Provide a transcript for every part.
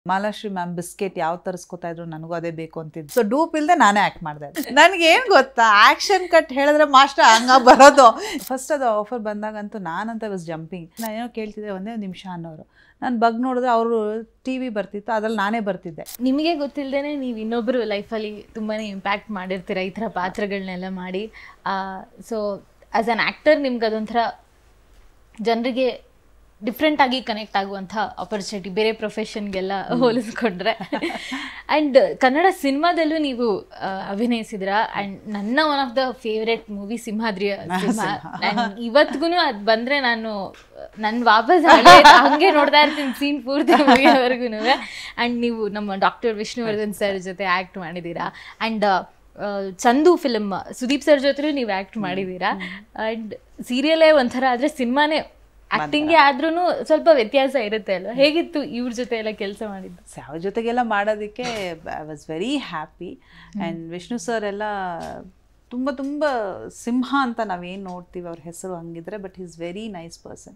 Malashri ma'am biscuit ಯಾವ ತರಿಸ್ಕೊತಾ ಇದ್ರು ನನಗೂ ಅದೇ ಬೇಕು ಅಂತಿದ್ದು. ಸೊ ಡೂಪ್ ಇಲ್ಲದೆ ನಾನೇ ಆ್ಯಕ್ಟ್ ಮಾಡಿದೆ. ನನಗೆ ಏನು ಗೊತ್ತಾ, ಆ್ಯಕ್ಷನ್ ಕಟ್ ಹೇಳಿದ್ರೆ ಮಾಸ್ಟರ್ ಹಂಗ ಬರೋದು. ಫಸ್ಟ್ ಅದು ಆಫರ್ ಬಂದಾಗಂತೂ ನಾನಂತ ವಾಸ್ ಜಂಪಿಂಗ್. ನಾನೇನೋ ಕೇಳ್ತಿದ್ದೆ, ಒಂದೇ ಒಂದು ನಿಮಿಷ ಅನ್ನೋರು. ನಾನು ಬಗ್ ನೋಡಿದ್ರೆ ಅವರು TV ಬರ್ತಿತ್ತು, ಅದ್ರಲ್ಲಿ ನಾನೇ ಬರ್ತಿದ್ದೆ. ನಿಮಗೆ ಗೊತ್ತಿಲ್ಲದೇ ನೀವು ಇನ್ನೊಬ್ಬರು ಲೈಫಲ್ಲಿ ತುಂಬಾ ಇಂಪ್ಯಾಕ್ಟ್ ಮಾಡಿರ್ತೀರ ಈ ಥರ ಪಾತ್ರಗಳನ್ನೆಲ್ಲ ಮಾಡಿ. ಸೊ ಆ್ಯಸ್ ಆ್ಯನ್ ಆ್ಯಕ್ಟರ್ ನಿಮ್ಗೆ ಅದೊಂಥರ ಜನರಿಗೆ ಡಿಫ್ರೆಂಟಾಗಿ ಕನೆಕ್ಟ್ ಆಗುವಂಥ ಆಪರ್ಚುನಿಟಿ ಬೇರೆ ಪ್ರೊಫೆಷನ್ಗೆಲ್ಲ ಹೋಲಿಸ್ಕೊಂಡ್ರೆ. ಆ್ಯಂಡ್ ಕನ್ನಡ ಸಿನಿಮಾದಲ್ಲೂ ನೀವು ಅಭಿನಯಿಸಿದ್ರ. ಆ್ಯಂಡ್ ನನ್ನ one of the favourite movie ಸಿಂಹಾದ್ರಿಯ ಸಿಂಹ. ಆ್ಯಂಡ್ ಇವತ್ತಿಗೂ ಅದು ಬಂದರೆ ನನ್ನ ವಾಪಸ್ ಹಂಗೆ ನೋಡ್ತಾ ಇರ್ತೀನಿ ಸೀನ್ ಪೂರ್ತಿ ಮೂವಿಯವರೆಗೂ. ಆ್ಯಂಡ್ ನೀವು ನಮ್ಮ ಡಾಕ್ಟರ್ ವಿಷ್ಣುವರ್ಧನ್ ಸರ್ ಜೊತೆ ಆ್ಯಕ್ಟ್ ಮಾಡಿದ್ದೀರಾ. And Chandu film Sudeep sir ಜೊತೆ ನೀವು ಆ್ಯಕ್ಟ್ ಮಾಡಿದ್ದೀರಾ. ಆ್ಯಂಡ್ ಸೀರಿಯಲೇ ಒಂಥರ ಆದರೆ ಸಿನಿಮಾನೇ ಆಕ್ಟಿಂಗ್ಗೆ ಆದ್ರೂ ಸ್ವಲ್ಪ ವ್ಯತ್ಯಾಸ ಇರುತ್ತೆ ಅಲ್ವಾ? ಹೇಗಿತ್ತು ಇವ್ರ ಜೊತೆ ಎಲ್ಲ ಕೆಲಸ ಮಾಡಿದ್ದು? ಅವ್ರ ಜೊತೆಗೆಲ್ಲ ಮಾಡೋದಕ್ಕೆ I was very happy. And Vishnu sir ಎಲ್ಲ ತುಂಬ ಸಿಂಹ ಅಂತ ನಾವೇನು ನೋಡ್ತೀವಿ ಅವ್ರ ಹೆಸರು ಹಂಗಿದ್ರೆ, but is very nice person.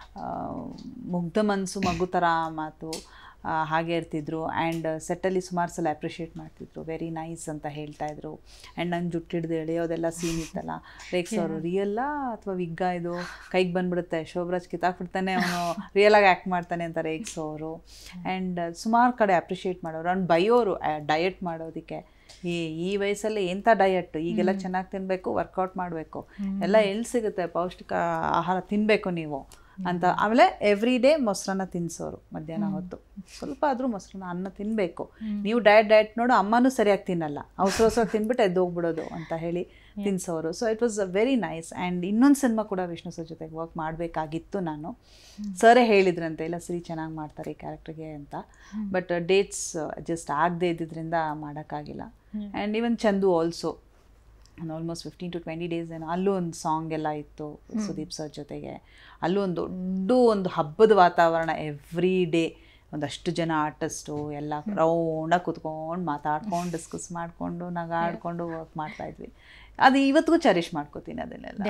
ಮುಗ್ಧ ಮನಸ್ಸು, ಮಗು ಥರ ಮಾತು ಹಾಗೆ ಇರ್ತಿದ್ರು. ಆ್ಯಂಡ್ ಸೆಟ್ಟಲ್ಲಿ ಸುಮಾರು ಸಲ ಅಪ್ರಿಷಿಯೇಟ್ ಮಾಡ್ತಿದ್ರು, ವೆರಿ ನೈಸ್ ಅಂತ ಹೇಳ್ತಾಯಿದ್ರು. ಆ್ಯಂಡ್ ನನ್ನ ಜುಟ್ಟು ಹಿಡ್ದು ಎಳೆಯೋದೆಲ್ಲ ಸೀನ್ ಇತ್ತಲ್ಲ, ರೇಕ್ಸ್ ಅವರು ರಿಯಲ್ಲ ಅಥವಾ ವಿಗ್ಗ ಇದು ಕೈಗೆ ಬಂದುಬಿಡುತ್ತೆ, ಶೋಭರಾಜ್ ಕಿತ್ತಾಕ್ಬಿಡ್ತಾನೆ, ಅವನು ರಿಯಲಾಗಿ ಆ್ಯಕ್ಟ್ ಮಾಡ್ತಾನೆ ಅಂತ ರೇಕ್ಸ್ ಅವರು. ಆ್ಯಂಡ್ ಸುಮಾರು ಕಡೆ ಅಪ್ರಿಷಿಯೇಟ್ ಮಾಡೋರು. ಅವ್ನು ಬೈಯೋರು ಡಯಟ್ ಮಾಡೋದಕ್ಕೆ. ಈ ವಯಸ್ಸಲ್ಲಿ ಎಂಥ ಡಯಟ್, ಈಗೆಲ್ಲ ಚೆನ್ನಾಗಿ ತಿನ್ನಬೇಕು, ವರ್ಕೌಟ್ ಮಾಡಬೇಕು, ಎಲ್ಲ ಎಲ್ಲಿ ಸಿಗುತ್ತೆ, ಪೌಷ್ಟಿಕ ಆಹಾರ ತಿನ್ನಬೇಕು ನೀವು ಅಂತ. ಆಮೇಲೆ ಎವ್ರಿ ಡೇ ಮೊಸರನ್ನ ತಿನ್ನಿಸೋರು. ಮಧ್ಯಾಹ್ನ ಹೊತ್ತು ಸ್ವಲ್ಪ ಆದರೂ ಮೊಸರನ್ನ, ಅನ್ನ ತಿನ್ನಬೇಕು. ನೀವು ಡಯಟ್ ನೋಡು, ಅಮ್ಮನೂ ಸರಿಯಾಗಿ ತಿನ್ನಲ್ಲ, ಅವಸರ ತಿನ್ಬಿಟ್ಟು ಎದ್ದೋಗ್ಬಿಡೋದು ಅಂತ ಹೇಳಿ ತಿನ್ನಿಸೋರು. So it was very nice. And ಇನ್ನೊಂದು ಸಿನಿಮಾ ಕೂಡ ವಿಷ್ಣು ಸರ್ ಜೊತೆಗೆ ವರ್ಕ್ ಮಾಡಬೇಕಾಗಿತ್ತು ನಾನು. ಸರೇ ಹೇಳಿದ್ರಂತೆ, ಇಲ್ಲ ಸರಿ ಚೆನ್ನಾಗಿ ಮಾಡ್ತಾರೆ ಈ ಕ್ಯಾರೆಕ್ಟರ್ಗೆ ಅಂತ. ಬಟ್ ಡೇಟ್ಸ್ ಜಸ್ಟ್ ಆಗದೆ ಇದ್ದಿದ್ದರಿಂದ ಮಾಡೋಕ್ಕಾಗಿಲ್ಲ. And even Chandu also almost 15 to 20 days ಏನೋ ಅಲ್ಲೂ ಒಂದು ಸಾಂಗ್ ಎಲ್ಲ ಇತ್ತು ಸುದೀಪ್ ಸರ್ ಜೊತೆಗೆ. ಅಲ್ಲೂ ಒಂದು ದೊಡ್ಡ ಹಬ್ಬದ ವಾತಾವರಣ. ಎವ್ರಿ ಡೇ ಒಂದಷ್ಟು ಜನ ಆರ್ಟಿಸ್ಟು ಎಲ್ಲ ರೌಂಡಾಗಿ ಕೂತ್ಕೊಂಡು ಮಾತಾಡ್ಕೊಂಡು ಡಿಸ್ಕಸ್ ಮಾಡಿಕೊಂಡು ನಗಾಡ್ಕೊಂಡು ವರ್ಕ್ ಮಾಡ್ತಾಯಿದ್ವಿ. ಅದು ಇವತ್ತಿಗೂ ಚೆರಿಷ್ ಮಾಡ್ಕೋತೀನಿ ಅದನ್ನೆಲ್ಲ.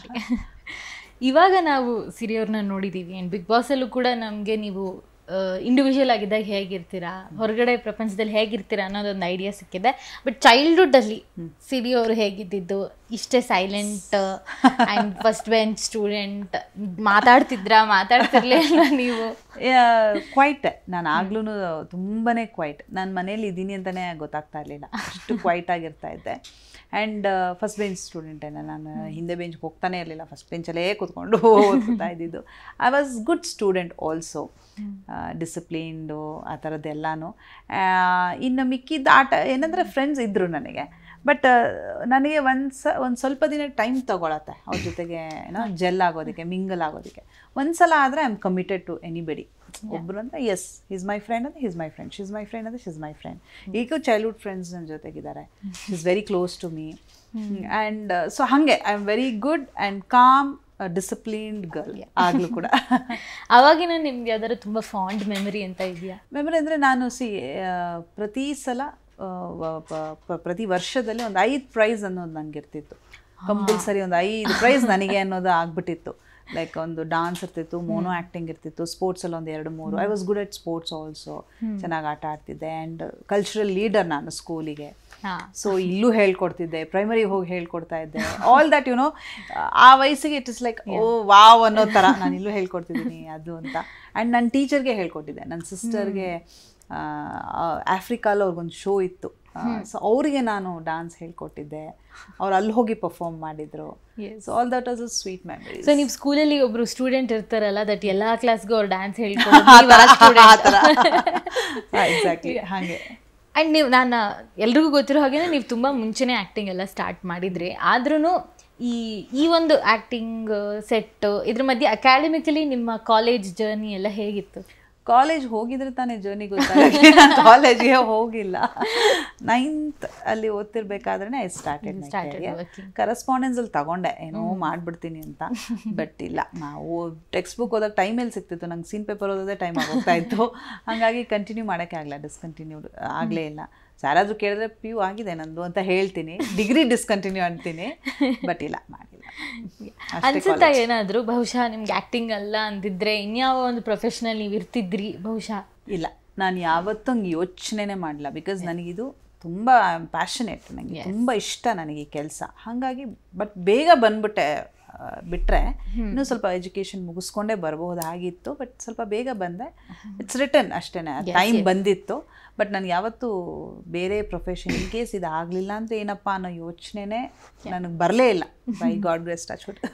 ಇವಾಗ ನಾವು ಸಿರಿಯವ್ರನ್ನ ನೋಡಿದ್ದೀವಿ. ಆ್ಯಂಡ್ ಬಿಗ್ ಬಾಸಲ್ಲೂ ಕೂಡ ನಮಗೆ ನೀವು ಇಂಡಿವಿಜುವಲ್ ಆಗಿದ್ದಾಗ ಹೇಗಿರ್ತೀರಾ, ಹೊರಗಡೆ ಪ್ರಪಂಚದಲ್ಲಿ ಹೇಗಿರ್ತೀರಾ ಅನ್ನೋದೊಂದು ಐಡಿಯಾ ಸಿಕ್ಕಿದೆ. ಬಟ್ ಚೈಲ್ಡ್ಹುಡ್ಡಲ್ಲಿ ಸಿರಿ ಅವರು ಹೇಗಿದ್ದಿದ್ದು, ಇಷ್ಟೇ silent and first bench student, ಮಾತಾಡ್ತಿರ್ಲಿಲ್ಲ ನೀವು? ಕ್ವೈಟ್. ನಾನು ಆಗ್ಲೂ ತುಂಬಾ ಕ್ವೈಟ್. ನಾನು ಮನೇಲಿ ಇದ್ದೀನಿ ಅಂತಲೇ ಗೊತ್ತಾಗ್ತಾ ಇರಲಿಲ್ಲ, ಅಷ್ಟು ಕ್ವೈಟ್ ಆಗಿರ್ತಾ ಇದ್ದೆ. ಆ್ಯಂಡ್ ಫಸ್ಟ್ ಬೆಂಚ್ ಸ್ಟೂಡೆಂಟೇನೆ ನಾನು. ಹಿಂದೆ ಬೆಂಚ್ಗೆ ಹೋಗ್ತಾನೆ ಇರಲಿಲ್ಲ, ಫಸ್ಟ್ ಬೆಂಚಲ್ಲೇ ಕೂತ್ಕೊಂಡು ಓದ್ತಾ ಇದ್ದಿದ್ದು. I was good student also, disciplined ಆ ಥರದ್ದೆಲ್ಲನೂ. ಇನ್ನು ಮಿಕ್ಕಿದ ಆಟ ಏನಂದರೆ ಫ್ರೆಂಡ್ಸ್ ಇದ್ದರು ನನಗೆ. ಬಟ್ ನನಗೆ ಒಂದು ಸ್ವಲ್ಪ ದಿನ ಟೈಮ್ ತೊಗೊಳತ್ತೆ ಅವ್ರ ಜೊತೆಗೆ ಏನೋ ಜೆಲ್ ಆಗೋದಕ್ಕೆ, ಮಿಂಗಲ್ ಆಗೋದಕ್ಕೆ. ಒಂದು ಸಲ ಆದರೆ I am committed to anybody. ಒಬ್ಬರು ಅಂದರೆ ಎಸ್ ಈಸ್ ಮೈ ಫ್ರೆಂಡ್ ಅಂದರೆ is my friend, she's my friend ಅಂದರೆ ಶೀಸ್ ಮೈ ಫ್ರೆಂಡ್. ಈಗ ಚೈಲ್ಡ್ಹುಡ್ ಫ್ರೆಂಡ್ಸ್ ನನ್ನ ಜೊತೆಗಿದ್ದಾರೆ. She is very close to me. And so ಹಾಗೆ I am very good and calm disciplined girl ಆಗಲೂ ಕೂಡ. ಅವಾಗಿನ ನಿಮ್ಗೆ ಯಾವ್ದಾದ್ರು ತುಂಬ ಫಾಂಡ್ ಮೆಮರಿ ಅಂತ ಇದೆಯಾ? ಮೆಮರಿ ಅಂದರೆ ನಾನು ಪ್ರತಿ ಸಲ ಪ್ರತಿ ವರ್ಷದಲ್ಲಿ ಒಂದು 5 ಪ್ರೈಸ್ ಅನ್ನೋದು ನನಗಿರ್ತಿತ್ತು. ಕಂಪಲ್ಸರಿ ಒಂದು 5 ಪ್ರೈಸ್ ನನಗೆ ಅನ್ನೋದು ಆಗ್ಬಿಟ್ಟಿತ್ತು. ಲೈಕ್ ಒಂದು ಡಾನ್ಸ್ ಇರ್ತಿತ್ತು, ಮೋನೋ ಆ್ಯಕ್ಟಿಂಗ್ ಇರ್ತಿತ್ತು, ಸ್ಪೋರ್ಟ್ಸಲ್ಲಿ ಒಂದು 2-3. I was good at sports also, ಚೆನ್ನಾಗಿ ಆಟ ಆಡ್ತಿದ್ದೆ. ಆ್ಯಂಡ್ ಕಲ್ಚರಲ್ ಲೀಡರ್ ನಾನು ಸ್ಕೂಲಿಗೆ. ಸೊ ಇಲ್ಲೂ ಹೇಳ್ಕೊಡ್ತಿದ್ದೆ, ಪ್ರೈಮರಿಗೆ ಹೋಗಿ ಹೇಳ್ಕೊಡ್ತಾ ಇದ್ದೆ. ಆಲ್ ದಟ್ ಯು ನೋ, ಆ ವಯಸ್ಸಿಗೆ it is like oh wow ಅನ್ನೋ ಥರ ನಾನು ಇಲ್ಲೂ ಹೇಳ್ಕೊಡ್ತಿದ್ದೀನಿ ಅದು ಅಂತ. ಆ್ಯಂಡ್ ನನ್ನ ಟೀಚರ್ಗೆ ಹೇಳ್ಕೊಟ್ಟಿದ್ದೆ, ನನ್ನ ಸಿಸ್ಟರ್ಗೆ ಆಫ್ರಿಕಾಲ್ ಅವ್ರಿಗೊಂದು ಶೋ ಇತ್ತು. ಸೊ ಅವರಿಗೆ ನಾನು ಡಾನ್ಸ್ ಹೇಳ್ಕೊಟ್ಟಿದ್ದೆ, ಅವ್ರು ಅಲ್ಲಿ ಹೋಗಿ ಪರ್ಫಾರ್ಮ್ ಮಾಡಿದ್ರು. So all that was a sweet memory. So ನೀವು ಸ್ಕೂಲಲ್ಲಿ ಒಬ್ರು ಸ್ಟೂಡೆಂಟ್ ಇರ್ತಾರಲ್ಲ, ದಟ್ ಎಲ್ಲ ಕ್ಲಾಸ್ಗೂ ಅವ್ರು ಡ್ಯಾನ್ಸ್ ಹೇಳ್ಕೊಡ್ತಾರೆ. ಎಕ್ಸಾಕ್ಟ್ಲಿ ಹಾಗೆ. ಆ್ಯಂಡ್ ನೀವು, ನಾನು ಎಲ್ರಿಗೂ ಗೊತ್ತಿರೋ ಹಾಗೆ ನೀವು ತುಂಬ ಮುಂಚೆನೇ ಆ್ಯಕ್ಟಿಂಗ್ ಎಲ್ಲ ಸ್ಟಾರ್ಟ್ ಮಾಡಿದ್ರಿ. ಆದ್ರೂ ಈ ಒಂದು ಆ್ಯಕ್ಟಿಂಗ್ ಸೆಟ್ ಇದ್ರ ಮಧ್ಯೆ ಅಕಾಡೆಮಿಕಲಿ ನಿಮ್ಮ ಕಾಲೇಜ್ ಜರ್ನಿ ಎಲ್ಲ ಹೇಗಿತ್ತು? ಕಾಲೇಜ್ ಹೋಗಿದ್ರೆ ತಾನೇ ಜರ್ನಿ ಗೊತ್ತಾಗುತ್ತೆ. ಕಾಲೇಜ್ಗೆ ಹೋಗಿಲ್ಲ. 9th ಅಲ್ಲಿ ಓದ್ತಿರ್ಬೇಕಾದ್ರೆ ಐ ಸ್ಟಾರ್ಟೆಡ್ ಕರೆಸ್ಪಾಂಡೆನ್ಸಲ್ಲಿ ತಗೊಂಡೆ, ಏನೋ ಮಾಡಿಬಿಡ್ತೀನಿ ಅಂತ. ಬಟ್ ಇಲ್ಲ, ನಾವು ಟೆಕ್ಸ್ಟ್ ಬುಕ್ ಓದೋಕೆ ಟೈಮ್ ಎಲ್ಲಿ ಸಿಗ್ತಿತ್ತು, ನಂಗೆ ಸೀನ್ ಪೇಪರ್ ಓದೋದೇ ಟೈಮ್ ಆಗೋಗ್ತಾ ಇತ್ತು. ಹಾಗಾಗಿ ಕಂಟಿನ್ಯೂ ಮಾಡೋಕ್ಕೆ ಆಗಲ್ಲ, ಡಿಸ್ಕಂಟಿನ್ಯೂಡ್ ಆಗಲೇ ಇಲ್ಲ. ಯಾರಾದರೂ ಕೇಳಿದ್ರೆ PU ಆಗಿದೆ ನಂದು ಅಂತ ಹೇಳ್ತೀನಿ, ಡಿಗ್ರಿ ಡಿಸ್ಕಂಟಿನ್ಯೂ ಅಂತೀನಿ. ಬಟ್ ಇಲ್ಲ, ಮಾಡಿಲ್ಲ. ಅನ್ಸುತ್ತಾ ಏನಾದರೂ ಬಹುಶಃ ನಿಮ್ಗೆ ಆ್ಯಕ್ಟಿಂಗ್ ಅಲ್ಲ ಅಂದಿದ್ರೆ ಇನ್ಯಾವ ಒಂದು ಪ್ರೊಫೆಷನಲ್ ನೀವು ಇರ್ತಿದ್ರಿ ಬಹುಶಃ? ಇಲ್ಲ, ನಾನು ಯಾವತ್ತೂ ಹಂಗೆ ಯೋಚನೆನೇ ಮಾಡಲ್ಲ. ಬಿಕಾಸ್ ನನಗಿದು ತುಂಬ ಪ್ಯಾಷನೇಟ್, ನನಗೆ ತುಂಬ ಇಷ್ಟ ನನಗೆ ಈ ಕೆಲಸ. ಹಾಗಾಗಿ ಬಟ್ ಬೇಗ ಬಂದ್ಬಿಟ್ಟೆ. ಬಿಟ್ಟರೆ ಇನ್ನೂ ಸ್ವಲ್ಪ ಎಜುಕೇಷನ್ ಮುಗಿಸ್ಕೊಂಡೇ ಬರ್ಬೋದಾಗಿತ್ತು, ಬಟ್ ಸ್ವಲ್ಪ ಬೇಗ ಬಂದೆ. ಇಟ್ಸ್ ರಿಟರ್ನ್ ಅಷ್ಟೇ, ಟೈಮ್ ಬಂದಿತ್ತು. ಬಟ್ ನನಗೆ ಯಾವತ್ತೂ ಬೇರೆ ಪ್ರೊಫೆಷನ್ ಇನ್ ಕೇಸ್ ಇದು ಆಗಲಿಲ್ಲ ಅಂದರೆ ಏನಪ್ಪ ಅನ್ನೋ ಯೋಚನೆನೇ ನನಗೆ ಬರಲೇ ಇಲ್ಲ. ಬೈ ಗಾಡ್ ಗ್ರೇಸ್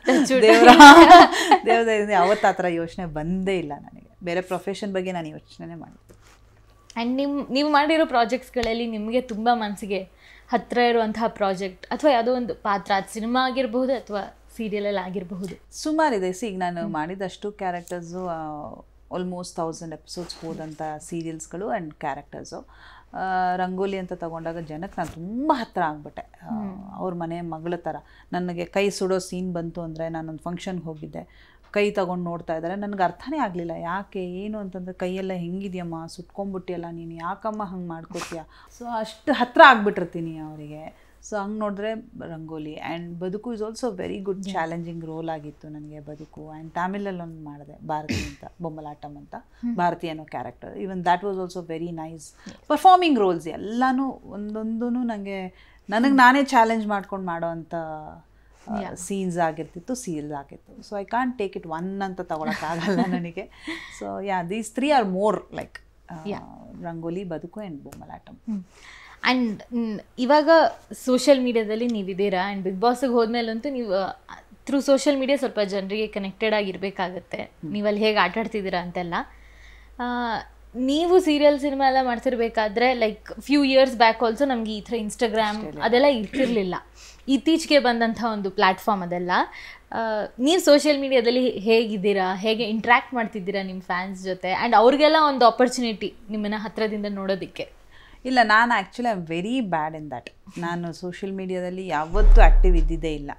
ದೇವರಿಂದ ಯಾವತ್ತು ಆ ಥರ ಯೋಚನೆ ಬಂದೇ ಇಲ್ಲ ನನಗೆ. ಬೇರೆ ಪ್ರೊಫೆಷನ್ ಬಗ್ಗೆ ನಾನು ಯೋಚನೆ ಮಾಡಿದ್ದೆ. ಆ್ಯಂಡ್ ನೀವು ಮಾಡಿರೋ ಪ್ರಾಜೆಕ್ಟ್ಸ್ಗಳಲ್ಲಿ ನಿಮಗೆ ತುಂಬ ಮನಸ್ಸಿಗೆ ಹತ್ತಿರ ಇರುವಂತಹ ಪ್ರಾಜೆಕ್ಟ್ ಅಥವಾ ಯಾವುದೋ ಒಂದು ಪಾತ್ರ, ಅದು ಸಿನಿಮಾ ಆಗಿರಬಹುದು ಅಥವಾ ಸೀರಿಯಲಲ್ಲಿ ಆಗಿರಬಹುದು? ಸುಮಾರಿದೆ. ಈಗ ನಾನು ಮಾಡಿದಷ್ಟು ಕ್ಯಾರೆಕ್ಟರ್ಸು ಆಲ್ಮೋಸ್ಟ್ 1000 ಎಪಿಸೋಡ್ಸ್ ಹೋದಂಥ ಸೀರಿಯಲ್ಸ್ಗಳು ಆ್ಯಂಡ್ ಕ್ಯಾರೆಕ್ಟರ್ಸು. ರಂಗೋಲಿ ಅಂತ ತಗೊಂಡಾಗ ಜನಕ್ಕೆ ನಾನು ತುಂಬ ಹತ್ತಿರ ಆಗಿಬಿಟ್ಟೆ. ಅವ್ರ ಮನೆ ಮಗಳ ಥರ. ನನಗೆ ಕೈ ಸುಡೋ ಸೀನ್ ಬಂತು ಅಂದರೆ, ನಾನೊಂದು ಫಂಕ್ಷನ್ಗೆ ಹೋಗಿದ್ದೆ, ಕೈ ತಗೊಂಡು ನೋಡ್ತಾ ಇದ್ದಾರೆ. ನನಗೆ ಅರ್ಥನೇ ಆಗಲಿಲ್ಲ ಯಾಕೆ ಏನು ಅಂತಂದರೆ, ಕೈಯೆಲ್ಲ ಹೆಂಗಿದೆಯಮ್ಮ, ಸುಟ್ಕೊಂಡ್ಬಿಟ್ಟಿಯಲ್ಲ ನೀನು, ಯಾಕಮ್ಮ ಹಂಗೆ ಮಾಡ್ಕೋತೀಯ. ಸೊ ಅಷ್ಟು ಹತ್ತಿರ ಆಗಿಬಿಟ್ಟಿರ್ತೀನಿ ಅವರಿಗೆ. ಸೊ ಹಂಗೆ ನೋಡಿದ್ರೆ Rangoli. And Baduku is also very good challenging role ಆಗಿತ್ತು ನನಗೆ ಬದುಕು. ಆ್ಯಂಡ್ ತಮಿಳಲ್ಲಿ ಒಂದು ಮಾಡಿದೆ, ಭಾರತಿ ಅಂತ, ಬೊಮ್ಮಲಾಟಮ್ ಅಂತ, ಭಾರತಿ ಅನ್ನೋ character. Even that was also very nice. Performing roles ಎಲ್ಲನೂ ಒಂದೊಂದೂ ನನಗೆ ನಾನೇ ಚಾಲೆಂಜ್ ಮಾಡ್ಕೊಂಡು ಮಾಡೋ ಅಂಥ ಸೀನ್ಸ್ ಆಗಿರ್ತಿತ್ತು, ಸೀರಿಯಲ್ಸ್ ಆಗಿತ್ತು. So I can't take it one ಅಂತ ತಗೊಳಕ್ಕಾಗಲ್ಲ ನನಗೆ. So these 3 are more like Rangoli, Baduku and Bommalatam. And ಇವಾಗ ಸೋಷಿಯಲ್ ಮೀಡಿಯಾದಲ್ಲಿ ನೀವಿದ್ದೀರಾ. ಆ್ಯಂಡ್ ಬಿಗ್ ಬಾಸ್ಗೆ ಹೋದ್ಮೇಲಂತೂ ನೀವು ಥ್ರೂ ಸೋಷಿಯಲ್ ಮೀಡಿಯಾ ಸ್ವಲ್ಪ ಜನರಿಗೆ ಕನೆಕ್ಟೆಡ್ ಆಗಿರಬೇಕಾಗತ್ತೆ. ನೀವಲ್ಲಿ ಹೇಗೆ ಆಟಾಡ್ತಿದ್ದೀರಾ ಅಂತೆಲ್ಲ. ನೀವು ಸೀರಿಯಲ್ ಸಿನಿಮಾ ಎಲ್ಲ ಮಾಡ್ತಿರ್ಬೇಕಾದ್ರೆ like few years back also ನಮಗೆ ಈ ಥರ ಇನ್ಸ್ಟಾಗ್ರಾಮ್ ಅದೆಲ್ಲ ಇರ್ತಿರ್ಲಿಲ್ಲ. ಇತ್ತೀಚೆಗೆ ಬಂದಂಥ ಒಂದು ಪ್ಲ್ಯಾಟ್ಫಾರ್ಮ್ ಅದೆಲ್ಲ. ನೀವು ಸೋಷಿಯಲ್ ಮೀಡಿಯಾದಲ್ಲಿ ಹೇಗಿದ್ದೀರಾ, ಹೇಗೆ ಇಂಟ್ರ್ಯಾಕ್ಟ್ ಮಾಡ್ತಿದ್ದೀರಾ ನಿಮ್ಮ ಫ್ಯಾನ್ಸ್ ಜೊತೆ, ಆ್ಯಂಡ್ ಅವ್ರಿಗೆಲ್ಲ ಒಂದು ಆಪರ್ಚುನಿಟಿ ನಿಮ್ಮನ್ನು ಹತ್ತಿರದಿಂದ ನೋಡೋದಕ್ಕೆ? ಇಲ್ಲ, ನಾನು actually I am very bad in that. ನಾನು ಸೋಷಿಯಲ್ ಮೀಡಿಯಾದಲ್ಲಿ ಯಾವತ್ತೂ ಆ್ಯಕ್ಟಿವ್ ಇದ್ದಿದ್ದೇ ಇಲ್ಲ.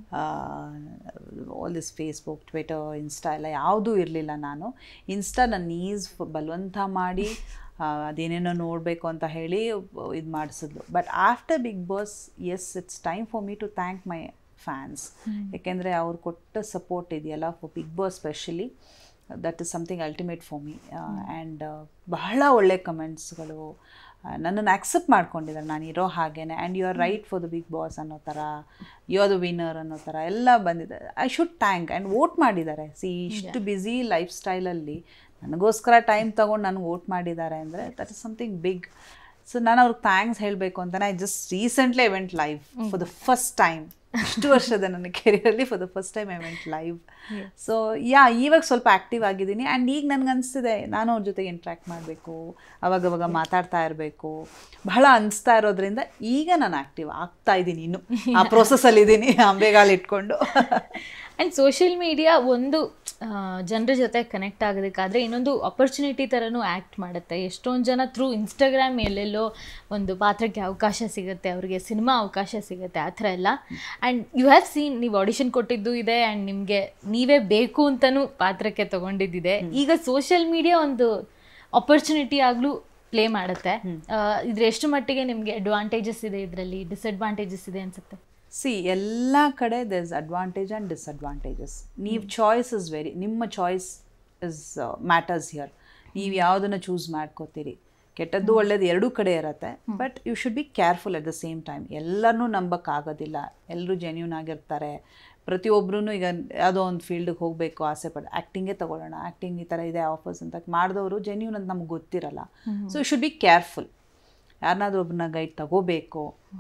All this Facebook, Twitter, Insta ಎಲ್ಲ ಯಾವುದೂ ಇರಲಿಲ್ಲ. ನಾನು ಇನ್ಸ್ಟಾ ನನ್ನ ನೀಸ್ ಬಲವಂತ ಮಾಡಿ ಅದೇನೇನೋ ನೋಡಬೇಕು ಅಂತ ಹೇಳಿ ಇದು ಮಾಡಿಸಿದ್ಲು. But after Bigg Boss, yes, it's time for me to thank my fans. ಯಾಕೆಂದರೆ ಅವ್ರು ಕೊಟ್ಟ ಸಪೋರ್ಟ್ ಇದೆಯಲ್ಲ, for Bigg Boss specially, that is something ultimate for me. And ಬಹಳ ಒಳ್ಳೆ ಕಮೆಂಟ್ಸ್ಗಳು ನನ್ನನ್ನು ಆಕ್ಸೆಪ್ಟ್ ಮಾಡ್ಕೊಂಡಿದ್ದಾರೆ ನಾನು ಇರೋ ಹಾಗೇನೆ. And you are right for the Bigg Boss ಅನ್ನೋ ಥರ, ಯು ಆರ್ ದ ವಿನ್ನರ್ ಅನ್ನೋ ಥರ ಎಲ್ಲ ಬಂದಿದೆ. I should thank. And vote ಮಾಡಿದ್ದಾರೆ. ಇಷ್ಟು ಬ್ಯುಸಿ ಲೈಫ್ ಸ್ಟೈಲಲ್ಲಿ ನನಗೋಸ್ಕರ ಟೈಮ್ ತೊಗೊಂಡು ನನಗೆ ವೋಟ್ ಮಾಡಿದ್ದಾರೆ ಅಂದರೆ that is something big. So ನಾನು ಅವ್ರಿಗೆ ಥ್ಯಾಂಕ್ಸ್ ಹೇಳಬೇಕು ಅಂತಲೇ I just recently I went live for the first time. ಇಷ್ಟು ವರ್ಷದ ನನ್ನ ಕೆರಿಯರಲ್ಲಿ for the first time I went live. So ಇವಾಗ ಸ್ವಲ್ಪ ಆ್ಯಕ್ಟಿವ್ ಆಗಿದ್ದೀನಿ. ಆ್ಯಂಡ್ ಈಗ ನನಗೆ ಅನಿಸ್ತಿದೆ ನಾನು ಅವ್ರ ಜೊತೆಗೆ ಇಂಟ್ರ್ಯಾಕ್ಟ್ ಮಾಡಬೇಕು, ಅವಾಗವಾಗ ಮಾತಾಡ್ತಾ ಇರಬೇಕು, ಬಹಳ ಅನಿಸ್ತಾ ಇರೋದ್ರಿಂದ ಈಗ ನಾನು ಆ್ಯಕ್ಟಿವ್ ಆಗ್ತಾ ಇದ್ದೀನಿ. ಇನ್ನು ಆ ಪ್ರೋಸೆಸ್ಸಲ್ಲಿದ್ದೀನಿ, ಅಂಬೆಗಾಲು ಇಟ್ಕೊಂಡು. ಆ್ಯಂಡ್ ಸೋಷಿಯಲ್ ಮೀಡಿಯಾ ಒಂದು ಜನರ ಜೊತೆ ಕನೆಕ್ಟ್ ಆಗೋದಕ್ಕಾದರೆ ಇನ್ನೊಂದು ಆಪರ್ಚುನಿಟಿ ಥರನೂ ಆ್ಯಕ್ಟ್ ಮಾಡುತ್ತೆ. ಎಷ್ಟೊಂದು ಜನ ಥ್ರೂ ಇನ್ಸ್ಟಾಗ್ರಾಮ್ ಎಲ್ಲೆಲ್ಲೋ ಒಂದು ಪಾತ್ರಕ್ಕೆ ಅವಕಾಶ ಸಿಗುತ್ತೆ, ಅವ್ರಿಗೆ ಸಿನಿಮಾ ಅವಕಾಶ ಸಿಗುತ್ತೆ, ಆ ಥರ ಎಲ್ಲ. ಆ್ಯಂಡ್ ಯು ಹ್ಯಾವ್ ಸೀನ್, ನೀವು ಆಡಿಷನ್ ಕೊಟ್ಟಿದ್ದು ಇದೆ ಆ್ಯಂಡ್ ನಿಮಗೆ ನೀವೇ ಬೇಕು ಅಂತಲೂ ಪಾತ್ರಕ್ಕೆ ತೊಗೊಂಡಿದ್ದಿದೆ. ಈಗ ಸೋಷಿಯಲ್ ಮೀಡಿಯಾ ಒಂದು ಆಪರ್ಚುನಿಟಿ ಆಗಲೂ ಪ್ಲೇ ಮಾಡುತ್ತೆ. ಇದ್ರ ಎಷ್ಟು ಮಟ್ಟಿಗೆ ನಿಮಗೆ ಅಡ್ವಾಂಟೇಜಸ್ ಇದೆ, ಇದರಲ್ಲಿ ಡಿಸ್ಅಡ್ವಾಂಟೇಜಸ್ ಇದೆ ಅನಿಸುತ್ತೆ? ಎಲ್ಲ ಕಡೆ there is advantage and disadvantages. ನೀವು ಚಾಯ್ಸ್ ಇಸ್ ನಿಮ್ಮ ಚಾಯ್ಸ್ ಇಸ್ ಮ್ಯಾಟರ್ಸ್ ಹಿಯರ್. ನೀವು ಯಾವುದನ್ನು ಚೂಸ್ ಮಾಡ್ಕೋತೀರಿ, ಕೆಟ್ಟದ್ದು ಒಳ್ಳೇದು ಎರಡೂ ಕಡೆ ಇರುತ್ತೆ. But you should be careful at the same time. ಎಲ್ಲರನ್ನೂ ನಂಬಕ್ಕಾಗೋದಿಲ್ಲ, ಎಲ್ಲರೂ ಜೆನ್ಯೂನ್ ಆಗಿರ್ತಾರೆ. ಪ್ರತಿಯೊಬ್ಬರೂ ಈಗ ಯಾವುದೋ ಒಂದು ಫೀಲ್ಡಿಗೆ ಹೋಗಬೇಕು ಆಸೆ ಪಟ್ಟು, ಆ್ಯಕ್ಟಿಂಗೇ ತೊಗೊಳ್ಳೋಣ, ಆ್ಯಕ್ಟಿಂಗ್ ಈ ಥರ ಇದೆ ಆಫರ್ಸ್ ಅಂತ ಮಾಡಿದವರು ಜೆನ್ಯೂನ್ ಅಂತ ನಮ್ಗೆ ಗೊತ್ತಿರಲ್ಲ. So you should be careful. ಯಾರನ್ನಾದ್ರೂ ಒಬ್ಬರನ್ನ ಗೈಡ್ ತಗೋಬೇಕು.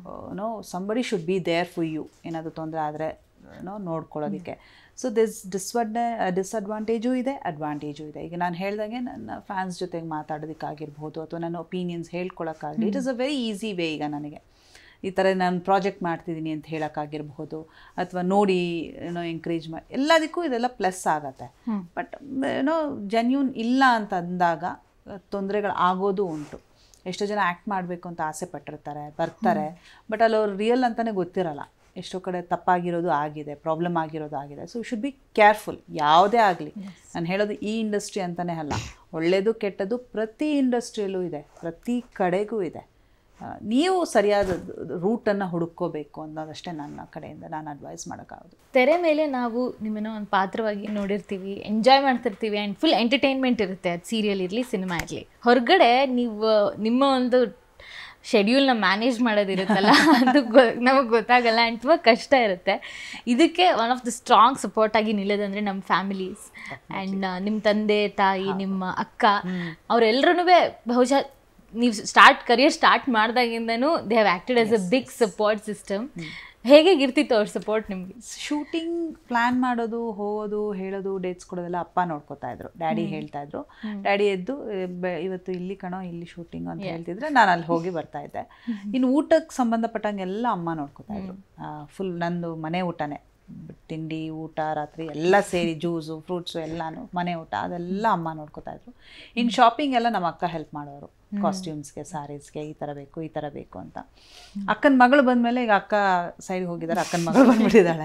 Somebody should be there for you. ಏನಾದರೂ ತೊಂದರೆ ಆದರೆ ನೋಡ್ಕೊಳ್ಳೋದಕ್ಕೆ. ಸೊ ದಿಸ್ ಡಿಸ್ಅಡ್ವಾಂಟೇಜು ಇದೆ, ಅಡ್ವಾಂಟೇಜು ಇದೆ. ಈಗ ನಾನು ಹೇಳ್ದಂಗೆ ನನ್ನ ಫ್ಯಾನ್ಸ್ ಜೊತೆಗೆ ಮಾತಾಡೋದಕ್ಕಾಗಿರ್ಬೋದು, ಅಥವಾ ನನ್ನ ಒಪಿನಿಯನ್ಸ್ ಹೇಳ್ಕೊಳಕ್ಕಾಗಲಿ, it is a very easy way. ಈಗ ನನಗೆ ಈ ಥರ ನಾನು ಪ್ರಾಜೆಕ್ಟ್ ಮಾಡ್ತಿದ್ದೀನಿ ಅಂತ ಹೇಳೋಕ್ಕಾಗಿರ್ಬೋದು, ಅಥವಾ ನೋಡಿ ಎಂಕರೇಜ್ ಮಾಡಿ, ಎಲ್ಲದಕ್ಕೂ ಇದೆಲ್ಲ ಪ್ಲಸ್ ಆಗತ್ತೆ. ಬಟ್ ಜೆನ್ಯೂನ್ ಇಲ್ಲ ಅಂತ ಅಂದಾಗ ತೊಂದರೆಗಳು ಆಗೋದು ಉಂಟು. ಎಷ್ಟೋ ಜನ ಆ್ಯಕ್ಟ್ ಮಾಡಬೇಕು ಅಂತ ಆಸೆ ಪಟ್ಟಿರ್ತಾರೆ, ಬರ್ತಾರೆ, ಬಟ್ ಅಲ್ಲಿ ಅವ್ರು ರಿಯಲ್ ಅಂತಲೇ ಗೊತ್ತಿರಲ್ಲ. ಎಷ್ಟೋ ಕಡೆ ತಪ್ಪಾಗಿರೋದು ಆಗಿದೆ, ಪ್ರಾಬ್ಲಮ್ ಆಗಿರೋದು ಆಗಿದೆ. So you should be careful. ಯಾವುದೇ ಆಗಲಿ, ನಾನು ಹೇಳೋದು ಈ ಇಂಡಸ್ಟ್ರಿ ಅಂತಲೇ ಅಲ್ಲ, ಒಳ್ಳೆಯದು ಕೆಟ್ಟದ್ದು ಪ್ರತಿ ಇಂಡಸ್ಟ್ರಿಯಲ್ಲೂ ಇದೆ, ಪ್ರತಿ ಕಡೆಗೂ ಇದೆ. ನೀವು ಸರಿಯಾದ ರೂಟನ್ನು ಹುಡುಕೋಬೇಕು ಅನ್ನೋದಷ್ಟೇ ನನ್ನ ಕಡೆಯಿಂದ ನಾನು ಅಡ್ವೈಸ್ ಮಾಡೋಕ್ಕಾಗೋದು. ತೆರೆ ಮೇಲೆ ನಾವು ನಿಮ್ಮನ್ನು ಒಂದು ಪಾತ್ರವಾಗಿ ನೋಡಿರ್ತೀವಿ, ಎಂಜಾಯ್ ಮಾಡ್ತಿರ್ತೀವಿ ಆ್ಯಂಡ್ ಫುಲ್ ಎಂಟರ್ಟೈನ್ಮೆಂಟ್ ಇರುತ್ತೆ, ಅದು ಸೀರಿಯಲ್ ಇರಲಿ ಸಿನಿಮಾ ಇರಲಿ. ಹೊರಗಡೆ ನೀವು ನಿಮ್ಮ ಒಂದು ಶೆಡ್ಯೂಲ್ನ ಮ್ಯಾನೇಜ್ ಮಾಡೋದಿರುತ್ತಲ್ಲ ಅದು ನಮಗೆ ಗೊತ್ತಾಗಲ್ಲ ಆ್ಯಂಡ್ ತುಂಬ ಕಷ್ಟ ಇರುತ್ತೆ. ಇದಕ್ಕೆ one of the strong support ಆಗಿ ನಿಲ್ಲೋದಂದರೆ ನಮ್ಮ ಫ್ಯಾಮಿಲೀಸ್ ಆ್ಯಂಡ್ ನಿಮ್ಮ ತಂದೆ ತಾಯಿ, ನಿಮ್ಮ ಅಕ್ಕ, ಅವರೆಲ್ಲರೂ ಬಹುಶಃ ನೀವು ಕರಿಯರ್ ಸ್ಟಾರ್ಟ್ ಮಾಡಿದಾಗಿಂದನೂ they have acted as a big support system. ಹೇಗೆ ಇರ್ತಿತ್ತು ಅವ್ರ ಸಪೋರ್ಟ್ ನಿಮಗೆ? ಶೂಟಿಂಗ್ ಪ್ಲ್ಯಾನ್ ಮಾಡೋದು, ಹೋಗೋದು, ಹೇಳೋದು, ಡೇಟ್ಸ್ ಕೊಡೋದೆಲ್ಲ ಅಪ್ಪ ನೋಡ್ಕೋತಾ ಇದ್ರು. ಡ್ಯಾಡಿ ಹೇಳ್ತಾ ಇದ್ರು. ಡ್ಯಾಡಿ ಎದ್ದು ಇವತ್ತು ಇಲ್ಲಿ ಕಣೋ, ಇಲ್ಲಿ ಶೂಟಿಂಗ್ ಅಂತ ಹೇಳ್ತಿದ್ರೆ ನಾನು ಅಲ್ಲಿ ಹೋಗಿ ಬರ್ತಾ ಇದ್ದೆ. ಇನ್ನು ಊಟಕ್ಕೆ ಸಂಬಂಧಪಟ್ಟಂಗೆಲ್ಲ ಅಮ್ಮ ನೋಡ್ಕೋತಾ ಇದ್ರು. ಫುಲ್ ನಂದು ಮನೆ ಊಟನೇ, ತಿಂಡಿ, ಊಟ, ರಾತ್ರಿ ಎಲ್ಲ ಸೇರಿ, ಜ್ಯೂಸು, ಫ್ರೂಟ್ಸು ಎಲ್ಲಾನು ಮನೆ ಊಟ ಅದೆಲ್ಲ ಅಮ್ಮ ನೋಡ್ಕೋತಾ ಇದ್ರು. ಇನ್ನು ಶಾಪಿಂಗ್ ಎಲ್ಲ ನಮ್ಮ ಅಕ್ಕ ಹೆಲ್ಪ್ ಮಾಡೋರು, ಕಾಸ್ಟ್ಯೂಮ್ಸ್ಗೆ, ಸ್ಯಾರೀಸ್ಗೆ, ಈ ಥರ ಬೇಕು, ಈ ಥರ ಬೇಕು ಅಂತ. ಅಕ್ಕನ ಮಗಳು ಬಂದಮೇಲೆ ಈಗ ಅಕ್ಕ ಸೈಡ್ಗೆ ಹೋಗಿದ್ದಾರೆ, ಅಕ್ಕನ ಮಗಳು ಬಂದ್ಬಿಟ್ಟಿದ್ದಾಳೆ.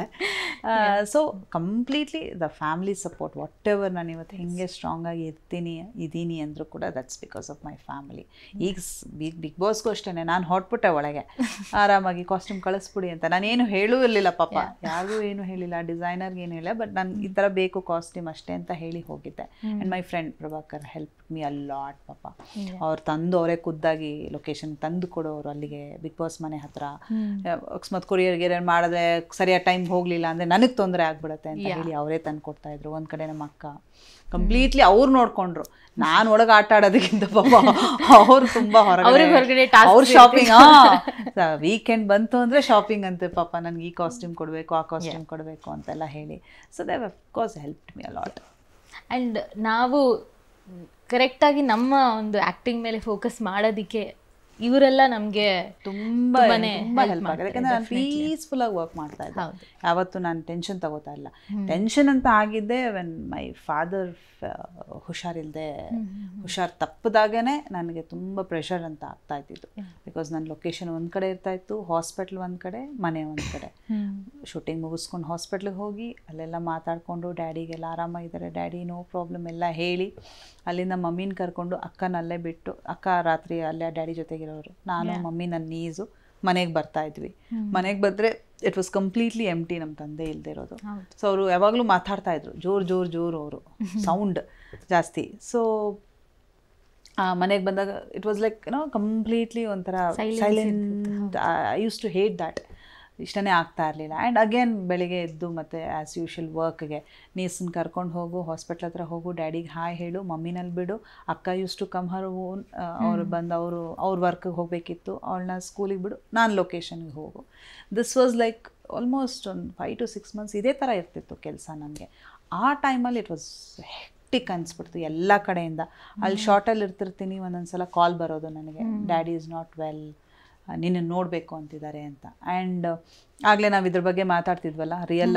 So completely the family support, whatever ನಾನು ಇವತ್ತು ಹಿಂಗೆ ಸ್ಟ್ರಾಂಗಾಗಿ ಇದ್ದೀನಿ ಅಂದರೂ ಕೂಡ that's because of my family. ಈಗ ಬಿಗ್ ಬಾಸ್ಗೂ ಅಷ್ಟೇ, ನಾನು ಹೊಟ್ಬಿಟ್ಟೆ ಒಳಗೆ ಆರಾಮಾಗಿ ಕಾಸ್ಟ್ಯೂಮ್ ಕಳಿಸ್ಬಿಡಿ ಅಂತ. ನಾನೇನು ಹೇಳೂ ಇರಲಿಲ್ಲ ಪಾಪ, ಯಾರಿಗೂ ಏನು ಹೇಳಿಲ್ಲ, ಡಿಸೈನರ್ಗೆ ಏನು ಹೇಳಿಲ್ಲ, ಬಟ್ ನಾನು ಈ ಥರ ಬೇಕು ಕಾಸ್ಟ್ಯೂಮ್ ಅಷ್ಟೇ ಅಂತ ಹೇಳಿ ಹೋಗಿದ್ದೆ. And my friend Prabhakar help me a lot ಪಾಪ. ಅವ್ರು ಅವರೇ ಖುದ್ದಾಗಿ ಲೊಕೇಶನ್ ತಂದು ಕೊಡೋರು ಅಲ್ಲಿಗೆ, ಬಿಗ್ ಬಾಸ್ ಮನೆ ಹತ್ರ. ಅಕಸ್ಮಾತ್ ಕೊರಿಯರ್ಗೆ ಮಾಡಿದ್ರೆ ಸರಿಯಾದ ಟೈಮ್ ಹೋಗಲಿಲ್ಲ ಅಂದರೆ ನನಗೆ ತೊಂದರೆ ಆಗ್ಬಿಡುತ್ತೆ ಅಂತ ಹೇಳಿ ಅವರೇ ತಂದು ಕೊಡ್ತಾ ಇದ್ರು. ಒಂದು ಕಡೆ ನಮ್ಮ ಅಕ್ಕ ಕಂಪ್ಲೀಟ್ಲಿ ಅವ್ರು ನೋಡ್ಕೊಂಡ್ರು. ನಾನು ಒಳಗೆ ಆಟ ಆಡೋದಕ್ಕಿಂತ ಪಾಪ ಅವ್ರು ತುಂಬ ಹೊರಗಡೆ ಅವ್ರ ಶಾಪಿಂಗ್. ವೀಕೆಂಡ್ ಬಂತು ಅಂದರೆ ಶಾಪಿಂಗ್ ಅಂತೆ ಪಾಪ, ನನಗೆ ಈ ಕಾಸ್ಟ್ಯೂಮ್ ಕೊಡಬೇಕು, ಆ ಕಾಸ್ಟ್ಯೂಮ್ ಕೊಡಬೇಕು ಅಂತೆಲ್ಲ ಹೇಳಿ. So they of course help me a lot. And ನಾವು ಕರೆಕ್ಟಾಗಿ ನಮ್ಮ ಒಂದು ಆ್ಯಕ್ಟಿಂಗ್ ಮೇಲೆ ಫೋಕಸ್ ಮಾಡೋದಕ್ಕೆ ಇವರೆಲ್ಲ ನಮಗೆ ತುಂಬ ಹೆಲ್ಪ್ ಆಗಿದೆ. ಯಾಕಂದರೆ ನಾನು ಪೀಸ್ಫುಲ್ಲಾಗಿ ವರ್ಕ್ ಮಾಡ್ತಾ ಇದ್ದೆ, ಯಾವತ್ತೂ ನಾನು ಟೆನ್ಷನ್ ತಗೋತಾ ಇಲ್ಲ. ಟೆನ್ಷನ್ ಅಂತ ಆಗಿದ್ದೆ ವೆನ್ ಮೈ ಫಾದರ್ ಹುಷಾರು ತಪ್ಪದಾಗೇ ನನಗೆ ತುಂಬ ಪ್ರೆಷರ್ ಅಂತ ಆಗ್ತಾ ಇದ್ದಿದ್ದು. ಬಿಕಾಸ್ ನನ್ನ ಲೊಕೇಶನ್ ಒಂದು ಕಡೆ ಇರ್ತಾಯಿತ್ತು, ಹಾಸ್ಪಿಟ್ಲ್ ಒಂದು ಕಡೆ, ಮನೆ ಒಂದು ಕಡೆ. ಶೂಟಿಂಗ್ ಮುಗಿಸ್ಕೊಂಡು ಹಾಸ್ಪಿಟ್ಲಿಗೆ ಹೋಗಿ ಅಲ್ಲೆಲ್ಲ ಮಾತಾಡಿಕೊಂಡು ಡ್ಯಾಡಿಗೆಲ್ಲ ಆರಾಮಾಗಿದ್ದಾರೆ, ಡ್ಯಾಡಿ ನೋ ಪ್ರಾಬ್ಲಮ್ ಎಲ್ಲ ಹೇಳಿ, ಅಲ್ಲಿಂದ ಮಮ್ಮಿನ ಕರ್ಕೊಂಡು ಅಕ್ಕನಲ್ಲೇ ಬಿಟ್ಟು, ಅಕ್ಕ ರಾತ್ರಿ ಅಲ್ಲೇ ಡ್ಯಾಡಿ ಜೊತೆಗಿರೋರು, ನಾನು ಮಮ್ಮಿ ನನ್ನ ನೀಸು ಮನೆಗೆ ಬರ್ತಾ ಇದ್ವಿ. ಮನೆಗೆ ಬಂದರೆ ಇಟ್ ವಾಸ್ ಕಂಪ್ಲೀಟ್ಲಿ ಎಂಟಿ, ನಮ್ಮ ತಂದೆ ಇಲ್ಲದೆ ಇರೋದು. ಸೊ ಅವರು ಯಾವಾಗಲೂ ಮಾತಾಡ್ತಾ ಇದ್ರು, ಜೋರು ಅವರು ಸೌಂಡ್ ಜಾಸ್ತಿ. ಸೊ ಮನೆಗೆ ಬಂದಾಗ ಇಟ್ ವಾಸ್ ಲೈಕ್ ಕಂಪ್ಲೀಟ್ಲಿ ಒಂಥರ silent. I use to hate that. ಇಷ್ಟನೇ ಆಗ್ತಾ ಇರಲಿಲ್ಲ. ಆ್ಯಂಡ್ ಅಗೇನ್ ಬೆಳಿಗ್ಗೆ ಎದ್ದು ಮತ್ತು ಆ್ಯಸ್ ಯೂಶುವಲ್ ವರ್ಕ್ಗೆ ನೀಸನ್ನು ಕರ್ಕೊಂಡು ಹೋಗು, ಹಾಸ್ಪಿಟ್ಲ್ ಹತ್ರ ಹೋಗು, ಡ್ಯಾಡಿಗೆ ಹಾಯ್ ಹೇಳು, ಮಮ್ಮಿನಲ್ಲಿ ಬಿಡು. ಅಕ್ಕ use to come her own, ಅವ್ರು ಬಂದು ಅವ್ರ ವರ್ಕಿಗೆ ಹೋಗಬೇಕಿತ್ತು, ಅವಳನ್ನ ಸ್ಕೂಲಿಗೆ ಬಿಡು, ನಾನು ಲೊಕೇಶನ್ಗೆ ಹೋಗು. ದಿಸ್ ವಾಸ್ ಲೈಕ್ ಆಲ್ಮೋಸ್ಟ್ ಒಂದು 5 to 6 months ಇದೇ ಥರ ಇರ್ತಿತ್ತು ಕೆಲಸ ನನಗೆ. ಆ ಟೈಮಲ್ಲಿ ಇಟ್ ವಾಸ್ ಹೆಕ್ಟಿಕ್ ಅನಿಸ್ಬಿಡ್ತು ಎಲ್ಲ ಕಡೆಯಿಂದ. ಅಲ್ಲಿ ಶಾರ್ಟಲ್ಲಿ ಇರ್ತಿರ್ತೀನಿ, ಒಂದೊಂದು ಸಲ ಕಾಲ್ ಬರೋದು ನನಗೆ, ಡ್ಯಾಡಿ ಈಸ್ ನಾಟ್ ವೆಲ್, ನಿನ್ನ ನೋಡಬೇಕು ಅಂತಿದ್ದಾರೆ ಅಂತ. ಆ್ಯಂಡ್ ಆಗಲೇ ನಾವು ಇದ್ರ ಬಗ್ಗೆ ಮಾತಾಡ್ತಿದ್ವಲ್ಲ, ರಿಯಲ್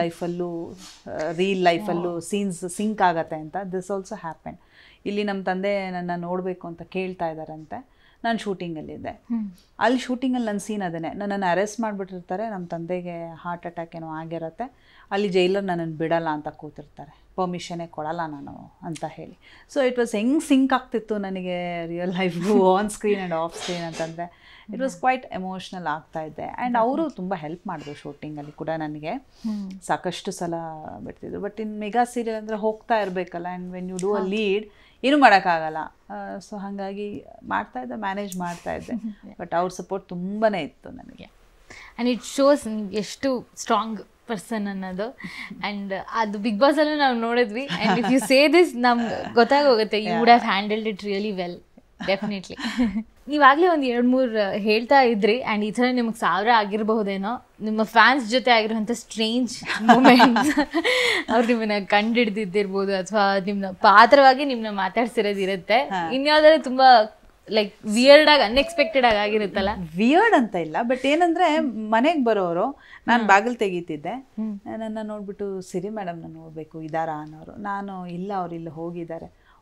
ಲೈಫಲ್ಲೂ ಸೀನ್ಸ್ ಸಿಂಕ್ ಆಗತ್ತೆ ಅಂತ. This also happen. ಇಲ್ಲಿ ನಮ್ಮ ತಂದೆ ನನ್ನ ನೋಡಬೇಕು ಅಂತ ಕೇಳ್ತಾ ಇದ್ದಾರಂತೆ, ನಾನು ಶೂಟಿಂಗಲ್ಲಿದ್ದೆ. ಅಲ್ಲಿ ಶೂಟಿಂಗಲ್ಲಿ ನನ್ನ ಸೀನ್ ಅದೇನೆ, ನನ್ನನ್ನು ಅರೆಸ್ಟ್ ಮಾಡಿಬಿಟ್ಟಿರ್ತಾರೆ, ನಮ್ಮ ತಂದೆಗೆ ಹಾರ್ಟ್ ಅಟ್ಯಾಕ್ ಏನೋ ಆಗಿರುತ್ತೆ, ಅಲ್ಲಿ ಜೈಲರ್ ನನ್ನನ್ನು ಬಿಡಲ್ಲ ಅಂತ ಕೂತಿರ್ತಾರೆ, ಪರ್ಮಿಷನ್ನೇ ಕೊಡಲ್ಲ ನಾನು ಅಂತ ಹೇಳಿ. ಸೊ ಇಟ್ ವಾಸ್ ಹೆಂಗೆ ಸಿಂಕ್ ಆಗ್ತಿತ್ತು ನನಗೆ ರಿಯಲ್ ಲೈಫ್ಗೂ on screen and off screen ಅಂತಂದರೆ ಇಟ್ ವಾಸ್ ಕ್ವೈಟ್ ಎಮೋಷ್ನಲ್ ಆಗ್ತಾ ಇದ್ದೆ. ಆ್ಯಂಡ್ ಅವರು ತುಂಬ ಹೆಲ್ಪ್ ಮಾಡಿದ್ರು ಶೂಟಿಂಗಲ್ಲಿ ಕೂಡ ನನಗೆ, ಸಾಕಷ್ಟು ಸಲ ಬಿಡ್ತಿದ್ರು. ಬಟ್ ಇನ್ನು ಮೆಗಾ ಸೀರಿಯಲ್ ಅಂದರೆ ಹೋಗ್ತಾ ಇರಬೇಕಲ್ಲ, and when you do a lead ಏನೂ ಮಾಡೋಕ್ಕಾಗಲ್ಲ. ಸೊ ಹಾಗಾಗಿ ಮ್ಯಾನೇಜ್ ಮಾಡ್ತಾ ಇದ್ದೆ. ಬಟ್ ಅವ್ರ ಸಪೋರ್ಟ್ ತುಂಬಾ ಇತ್ತು ನನಗೆ. ಆ್ಯಂಡ್ ಇಟ್ ಶೋಸ್ ಎಷ್ಟು ಸ್ಟ್ರಾಂಗ್ ಪರ್ಸನ್ ಅನ್ನೋದು. ಆ್ಯಂಡ್ ಅದು ಬಿಗ್ ಬಾಸಲ್ಲೂ ನಾವು ನೋಡಿದ್ವಿ. And if you say this ನಮ್ಗೆ ಗೊತ್ತಾಗೋಗುತ್ತೆ, you would have handled it really well, definitely. ನೀವಾಗಲೇ ಒಂದು 2-3 ಹೇಳ್ತಾ ಇದ್ರಿ, ಆ್ಯಂಡ್ ಈ ಥರ ನಿಮಗೆ 1000 ಆಗಿರಬಹುದೇನೋ ನಿಮ್ಮ ಫ್ಯಾನ್ಸ್ ಜೊತೆ ಆಗಿರೋಂಥ ಸ್ಟ್ರೇಂಜ್ ಮೂಮೆಂಟ್ಸ್. ಅವ್ರು ನಿಮ್ಮನ್ನ ಕಂಡಿಡ್ದಿದ್ದಿರ್ಬೋದು, ಅಥವಾ ನಿಮ್ಮನ್ನ ಪಾತ್ರವಾಗಿ ನಿಮ್ಮನ್ನ ಮಾತಾಡ್ಸಿರೋದಿರುತ್ತೆ. ಇನ್ಯಾವುದಾದ್ರು ತುಂಬ ಲೈಕ್ ವಿಯರ್ಡಾಗಿ ಅನ್ಎಕ್ಸ್ಪೆಕ್ಟೆಡ್ ಆಗಿರುತ್ತಲ್ಲ? ವಿಯರ್ಡ್ ಅಂತ ಇಲ್ಲ, ಬಟ್ ಏನಂದರೆ ಮನೆಗೆ ಬರೋರು, ನಾನು ಬಾಗಿಲು ತೆಗೀತಿದ್ದೆ, ನನ್ನ ನೋಡ್ಬಿಟ್ಟು ಸಿರಿ ಮೇಡಮ್ನ ನೋಡಬೇಕು ಇದ್ದಾರಾ ಅನ್ನೋರು. ನಾನು ಇಲ್ಲ, ಅವ್ರು ಇಲ್ಲಿ ಹೋಗಿದ್ದಾರೆ. ಓ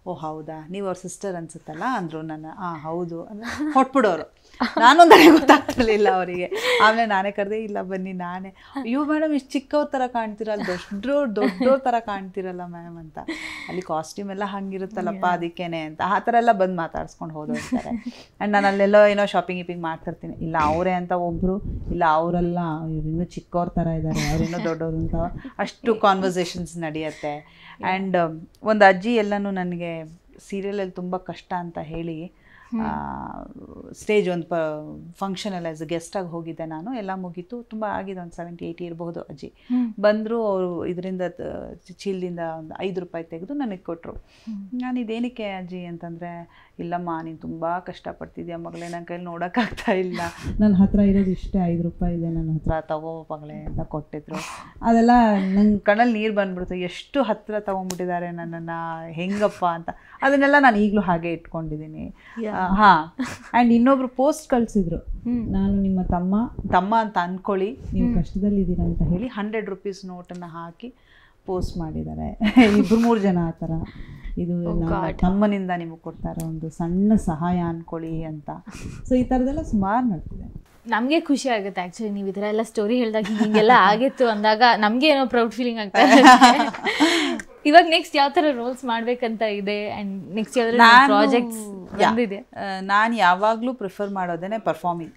ಓ ಹೌದಾ, ನೀವು ಅವ್ರ ಸಿಸ್ಟರ್ ಅನ್ಸುತ್ತಲ್ಲ ಅಂದರು. ನನ್ನ ಹೌದು ಅಂದರೆ ಹೊಟ್ಬಿಡೋರು. ನಾನೊಂದು ಗೊತ್ತಾಗ್ತಿರ್ಲಿಲ್ಲ ಅವರಿಗೆ. ಆಮೇಲೆ ನಾನೇ ಕರೆದೆ, ಇಲ್ಲ ಬನ್ನಿ ನಾನೇ. ಅಯ್ಯೋ ಮೇಡಮ್ ಇಷ್ಟು ಚಿಕ್ಕವ್ರ ಥರ ಕಾಣ್ತಿರಲ್ಲ, ದೊಡ್ಡೋರ ಥರ ಕಾಣ್ತಿರಲ್ಲ ಮ್ಯಾಮ್ ಅಂತ. ಅಲ್ಲಿ ಕಾಸ್ಟ್ಯೂಮ್ ಎಲ್ಲ ಹಂಗಿರುತ್ತಲ್ಲಪ್ಪ ಅದಕ್ಕೇನೆ ಅಂತ ಆ ಥರ ಎಲ್ಲ ಬಂದು ಮಾತಾಡ್ಸ್ಕೊಂಡು ಹೋಗಿರ್ತಾರೆ. ಆ್ಯಂಡ್ ನಾನು ಅಲ್ಲೆಲ್ಲೋ ಏನೋ ಶಾಪಿಂಗ್ ಮಾಡ್ತಿರ್ತೀನಿ. ಇಲ್ಲ ಅವರೇ ಅಂತ ಒಬ್ಬರು, ಇಲ್ಲ ಅವರೆಲ್ಲ ಇವ್ರು ಇನ್ನೂ ಚಿಕ್ಕವ್ರ ಥರ ಇದ್ದಾರೆ, ಅವ್ರಿನ್ನೂ ದೊಡ್ಡವರು ಅಂತ ಅಷ್ಟು ಕಾನ್ವರ್ಸೇಷನ್ಸ್ ನಡೆಯುತ್ತೆ. ಆ್ಯಂಡ್ ಒಂದು ಅಜ್ಜಿ ಎಲ್ಲನೂ ನನಗೆ ಸೀರಿಯಲಲ್ಲಿ ತುಂಬ ಕಷ್ಟ ಅಂತ ಹೇಳಿ ಸ್ಟೇಜ್ ಒಂದು ಫಂಕ್ಷನಲ್ಲಿ ಆ್ಯಸ್ ಅ ಗೆಸ್ಟಾಗಿ ಹೋಗಿದ್ದೆ ನಾನು. ಎಲ್ಲ ಮುಗೀತು, ತುಂಬ ಆಗಿದೆ, ಒಂದು 70-80 ಇರಬಹುದು. ಅಜ್ಜಿ ಬಂದರು, ಅವರು ಇದರಿಂದ ಚೀಲದಿಂದ ಒಂದು 5 ರೂಪಾಯಿ ತೆಗೆದು ನನಗೆ ಕೊಟ್ಟರು. ನಾನು ಇದೇನಕ್ಕೆ ಅಜ್ಜಿ ಅಂತಂದರೆ, ಇಲ್ಲಮ್ಮ ನೀನು ತುಂಬ ಕಷ್ಟಪಡ್ತಿದ್ಯಾ ಮಗಳೇ, ನನ್ನ ಕೈಲಿ ನೋಡೋಕ್ಕಾಗ್ತಾ ಇಲ್ಲ, ನನ್ನ ಹತ್ರ ಇರೋದು ಇಷ್ಟೇ 5 ರೂಪಾಯಿ ಇದೆ, ನನ್ನ ಹತ್ರ ತಗೋ ಮಗಳೇ ಅಂತ ಕೊಟ್ಟಿದ್ರು. ಅದೆಲ್ಲ ನಂಗೆ ಕಣ್ಣಲ್ಲಿ ನೀರು ಬಂದ್ಬಿಡ್ತು, ಎಷ್ಟು ಹತ್ತಿರ ತೊಗೊಂಡ್ಬಿಟ್ಟಿದ್ದಾರೆ ನನ್ನನ್ನು, ಹೆಂಗಪ್ಪ ಅಂತ. ಅದನ್ನೆಲ್ಲ ನಾನು ಈಗಲೂ ಹಾಗೆ ಇಟ್ಕೊಂಡಿದ್ದೀನಿ. ಹಾಂ. ಆ್ಯಂಡ್ ಇನ್ನೊಬ್ರು ಪೋಸ್ಟ್ ಕಳಿಸಿದ್ರು, ನಾನು ನಿಮ್ಮ ತಮ್ಮ ಅಂತ ಅಂದ್ಕೊಳ್ಳಿ, ನೀವು ಕಷ್ಟದಲ್ಲಿದ್ದೀರಾ ಅಂತ ಹೇಳಿ 100 ರೂಪೀಸ್ ನೋಟನ್ನು ಹಾಕಿ ಪೋಸ್ಟ್ ಮಾಡಿದ್ದಾರೆ. 2-3 ಜನ ಆ ಥರ. ಇದು ನಮ್ಮ ತಮ್ಮನಿಂದ ನಿಮಗೆ ಕೊಡ್ತಾರೆ ಒಂದು ಸಣ್ಣ ಸಹಾಯ ಅಂದ್ಕೊಳ್ಳಿ ಅಂತ. ಸೊ ಈ ಥರದ್ದೆಲ್ಲ ಸುಮಾರು ನಡ್ತಿದೆ. ನಮಗೆ ಖುಷಿ ಆಗುತ್ತೆ ಆ್ಯಕ್ಚುಲಿ ನೀವು ಈ ಥರ ಎಲ್ಲ ಸ್ಟೋರಿ ಹೇಳಿದಾಗ, ಹೀಗೆಲ್ಲ ಆಗಿತ್ತು ಅಂದಾಗ ನಮಗೆ ಏನೋ ಪ್ರೌಡ್ ಫೀಲಿಂಗ್ ಆಗ್ತಾ ಇದೆ. ಇವಾಗ ನೆಕ್ಸ್ಟ್ ಯಾವ ಥರ ರೋಲ್ಸ್ ಮಾಡಬೇಕಂತ ಇದೆ ಆ್ಯಂಡ್ ನೆಕ್ಸ್ಟ್ ಯಾವ್ದಾದ್ರು ಪ್ರಾಜೆಕ್ಟ್ಸ್ ಬಂದಿದೆ? ನಾನು ಯಾವಾಗಲೂ ಪ್ರಿಫರ್ ಮಾಡೋದೇ ಪರ್ಫಾರ್ಮಿಂಗ್.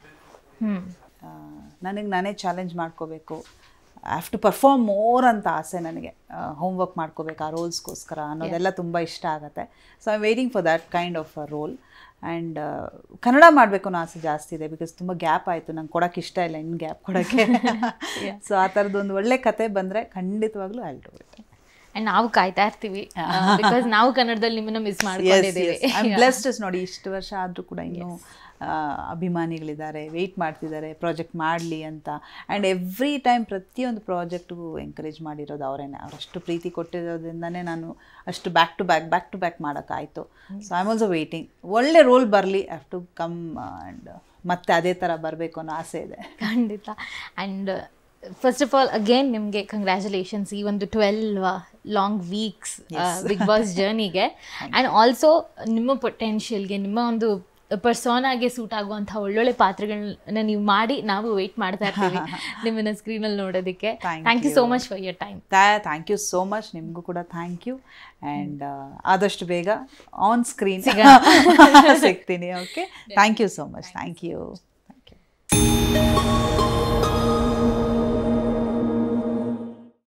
ನನಗೆ ನಾನೇ ಚಾಲೆಂಜ್ ಮಾಡ್ಕೋಬೇಕು, I have to perform more ಅಂತ ಆಸೆ ನನಗೆ. ಹೋಮ್ವರ್ಕ್ ಮಾಡ್ಕೋಬೇಕು ಆ ರೋಲ್ಸ್ಗೋಸ್ಕರ ಅನ್ನೋದೆಲ್ಲ ತುಂಬ ಇಷ್ಟ ಆಗುತ್ತೆ. So I am waiting for that kind of a role. And Kannada ಮಾಡಬೇಕು ಅನ್ನೋ ಆಸೆ ಜಾಸ್ತಿ ಇದೆ, ಬಿಕಾಸ್ ತುಂಬ ಗ್ಯಾಪ್ ಆಯಿತು, ನಂಗೆ ಕೊಡೋಕ್ಕೆ ಇಷ್ಟ ಇಲ್ಲ ಇನ್ನು ಗ್ಯಾಪ್ ಕೊಡೋಕ್ಕೆ. ಸೊ ಆ ಥರದ್ದೊಂದು ಒಳ್ಳೆ ಕತೆ ಬಂದರೆ ಖಂಡಿತವಾಗ್ಲೂ I will do it. And ನಾವು ಕಾಯ್ತಾ ಇರ್ತೀವಿ, ಬಿಕಾಸ್ ನಾವು ಕನ್ನಡದಲ್ಲಿ ನಿಮ್ಮನ್ನು ಮಿಸ್ ಮಾಡ್ಕೊಂಡಿದ್ದೀವಿ. I am blessed. ನೋಡಿ ಇಷ್ಟು ವರ್ಷ ಆದರೂ ಕೂಡ ಇನ್ನೂ ಅಭಿಮಾನಿಗಳಿದ್ದಾರೆ, ವೆಯ್ಟ್ ಮಾಡ್ತಿದ್ದಾರೆ ಪ್ರಾಜೆಕ್ಟ್ ಮಾಡಲಿ ಅಂತ. ಆ್ಯಂಡ್ ಎವ್ರಿ ಟೈಮ್ ಪ್ರತಿಯೊಂದು ಪ್ರಾಜೆಕ್ಟ್ಗೂ ಎಂಕರೇಜ್ ಮಾಡಿರೋದು ಅವರೇನೆ. ಅವರಷ್ಟು ಪ್ರೀತಿ ಕೊಟ್ಟಿರೋದ್ರಿಂದನೇ ನಾನು ಅಷ್ಟು ಬ್ಯಾಕ್ ಟು ಬ್ಯಾಕ್ ಮಾಡೋಕ್ಕಾಯಿತು. So I am also waiting. ಒಳ್ಳೆ ರೋಲ್ ಬರಲಿ, ಹ್ಯಾವ್ ಟು ಕಮ್ ಆ್ಯಂಡ್ ಮತ್ತೆ ಅದೇ ಥರ ಬರಬೇಕು ಅನ್ನೋ ಆಸೆ ಇದೆ ಖಂಡಿತ. And first of all again ನಿಮಗೆ ಕಂಗ್ರ್ಯಾಚುಲೇಷನ್ಸ್ ಈ ಒಂದು 12 ಲಾಂಗ್ ವೀಕ್ಸ್ ಬಿಗ್ ಬಾಸ್ ಜರ್ನಿಗೆ. ಆ್ಯಂಡ್ ಆಲ್ಸೋ ನಿಮ್ಮ ಪೊಟೆನ್ಷಿಯಲ್ಗೆ, ನಿಮ್ಮ ಒಂದು ಪರ್ಸೋನಾಗೆ ಸೂಟ್ ಆಗುವಂಥ ಒಳ್ಳೊಳ್ಳೆ ಪಾತ್ರಗಳನ್ನ ನೀವು ಮಾಡಿ ನಾವು ವೆಯ್ಟ್ ಮಾಡ್ತಾ ಇರ್ತೀವಿ ನಿಮ್ಮನ್ನ ಸ್ಕ್ರೀನಲ್ಲಿ ನೋಡೋದಕ್ಕೆ. Thank you so much for your time. Thank you so much. ನಿಮಗೂ ಕೂಡ ಥ್ಯಾಂಕ್ ಯು. ಆ್ಯಂಡ್ ಆದಷ್ಟು ಬೇಗ ಆನ್ ಸ್ಕ್ರೀನ್ ಸಿಗ್ತೀನಿ. Okay, thank you so much. Thank you.